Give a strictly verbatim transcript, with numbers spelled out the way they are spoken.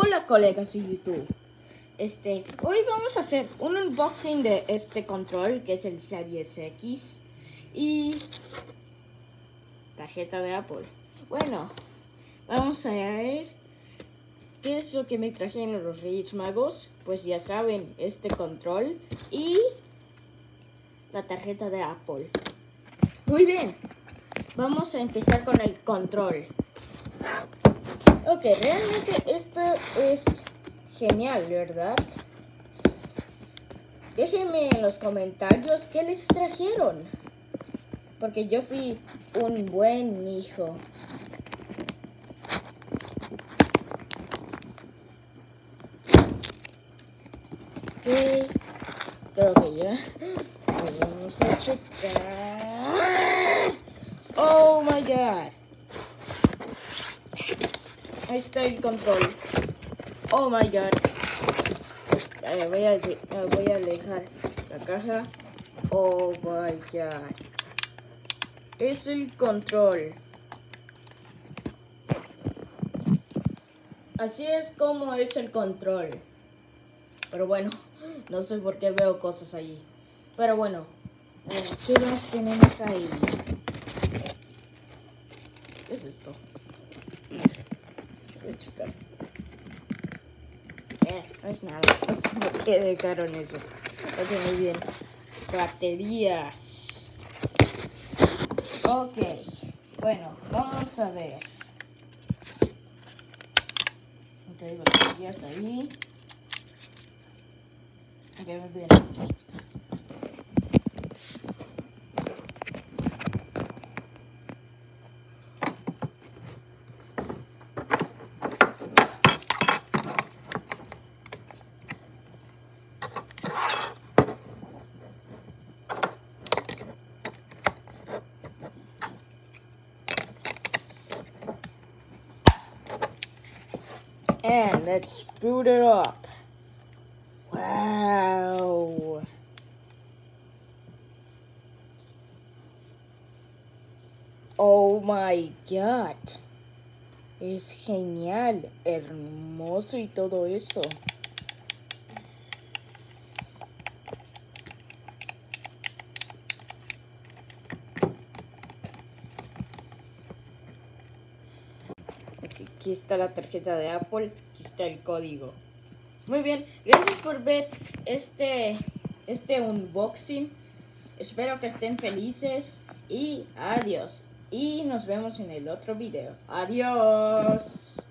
Hola colegas de YouTube. Este, hoy vamos a hacer un unboxing de este control que es el Series X y tarjeta de Apple. Bueno, vamos a ver qué es lo que me trajeron los Reyes Magos. Pues ya saben, este control y la tarjeta de Apple. Muy bien, vamos a empezar con el control. Ok, realmente esto es genial, ¿verdad? Déjenme en los comentarios qué les trajeron, porque yo fui un buen hijo. Ok, creo que ya. Vamos a checar. Oh my god. Ahí está el control. Oh my god. Eh, voy, a, eh, voy a alejar la caja. Oh my god. Es el control. Así es como es el control. Pero bueno, no sé por qué veo cosas ahí. Pero bueno, eh, ¿qué más tenemos ahí? ¿Qué es esto? Voy a checar. Eh, no es nada. No sé por qué dejaron eso. Ok, muy bien. Baterías. Ok. Bueno, vamos a ver. Ok, baterías ahí. Ok, muy bien. And let's boot it up. Wow. Oh my god. Es genial, hermoso y todo eso. Aquí está la tarjeta de Apple, aquí está el código. Muy bien, gracias por ver este, este unboxing. Espero que estén felices y adiós. Y nos vemos en el otro video. Adiós.